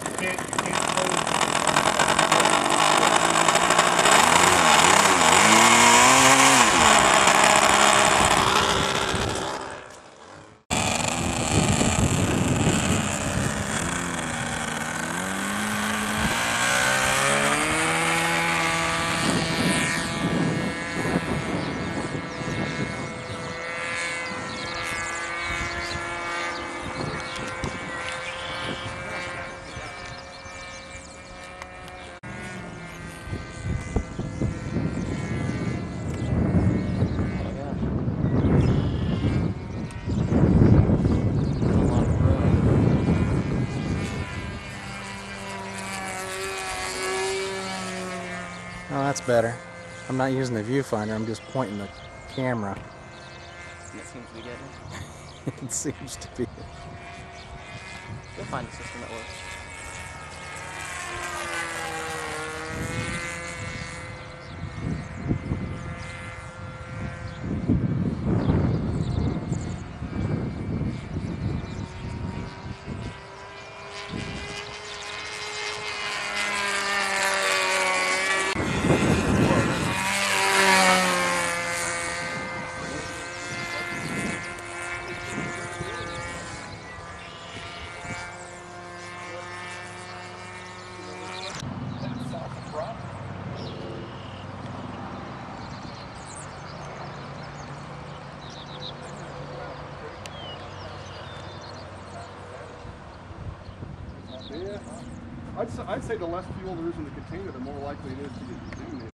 can't close. Oh, that's better. I'm not using the viewfinder, I'm just pointing the camera. It seems to be getting. It seems to be. You'll find a system that works. Yeah, I'd say the less fuel there is in the container, the more likely it is to get contaminated.